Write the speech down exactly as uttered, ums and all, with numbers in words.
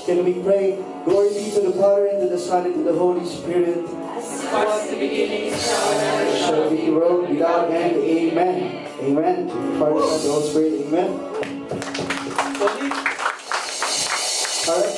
Can we pray? Glory be to the Father, and to the Son, and to the Holy Spirit. As it was in the beginning, shall and ever Shall be world without end. Amen. Amen. To the Father, Son, and the Holy Spirit. Amen. Alright.